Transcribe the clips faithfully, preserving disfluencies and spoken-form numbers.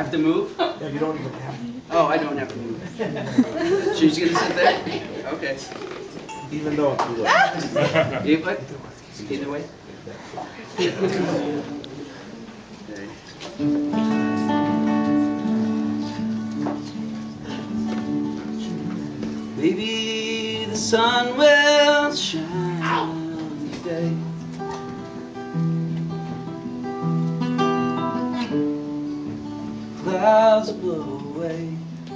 have to move? Yeah, you don't even have to. Oh, I don't have to move. She's gonna sit there? Okay. Even though you would. Either way? Either way? Maybe the sun will shine today. Clouds blow away.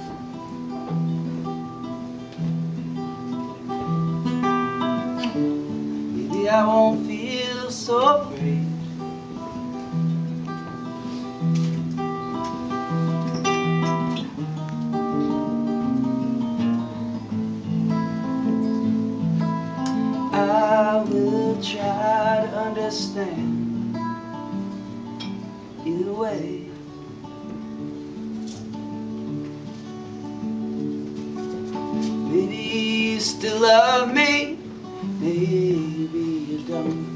Maybe I won't feel so afraid. I will try to understand either way. Maybe you still love me, maybe you don't.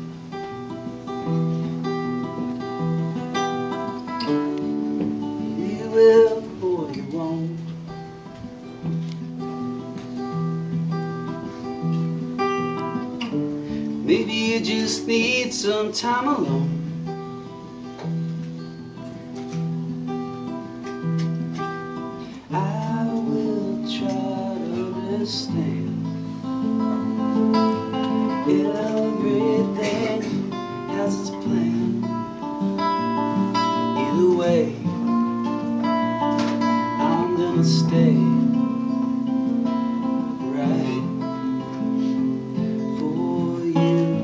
Maybe you will or you won't. Maybe you just need some time alone. I will try to understand. Everything has its plan. Either way, I'm gonna stay right for you.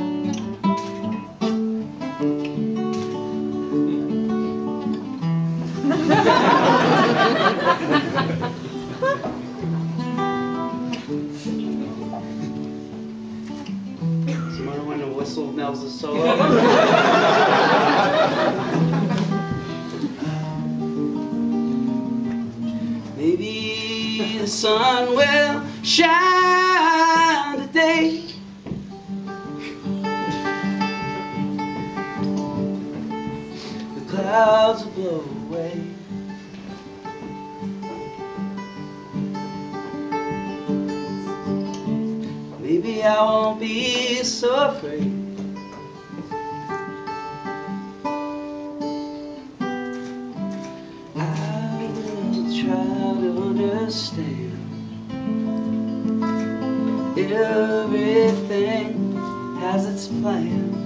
Someone want to whistle Nels a solo? Maybe the sun will shine today. The clouds will blow away. Maybe I won't be so afraid. I will try to understand. Everything has its plan.